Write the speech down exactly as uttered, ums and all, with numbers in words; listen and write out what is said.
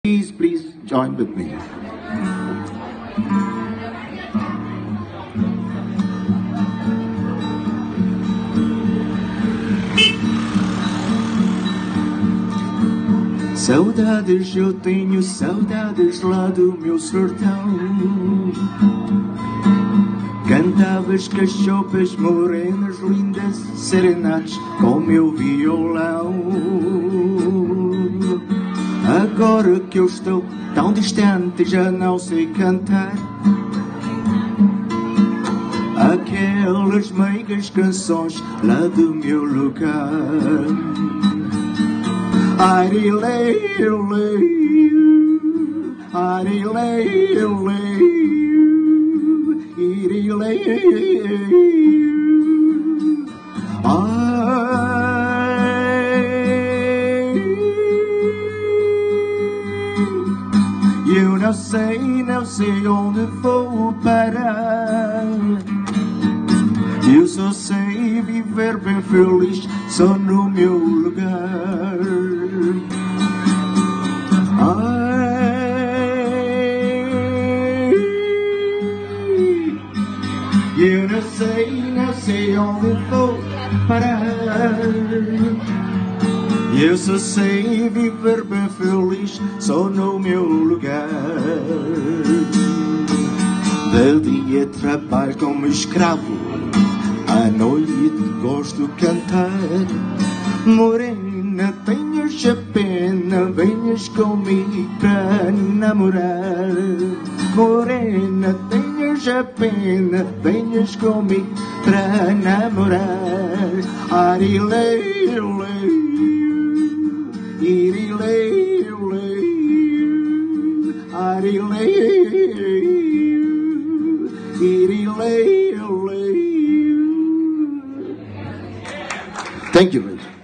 Please, please join with me. Saudades, eu tenho saudades lá do meu sertão. Cantavas cachopas morenas, lindas serenatas com meu violão. Agora que eu estou tão distante, já não sei cantar aquelas meigas canções lá do meu lugar. Arileio, arileio, irileio, ai, eu não sei, não sei onde vou parar. Eu só sei viver bem feliz, só no meu lugar. Ai, eu não sei, não sei onde vou parar. Eu só sei viver bem feliz, só no meu lugar. De dia trabalho como escravo, à noite gosto de cantar. Morena, tenhas a pena, venhas comigo para namorar. Morena, tenhas a pena, venhas comigo para namorar. Arileio, irileio, arileio, irileio. Thank you, Rachel.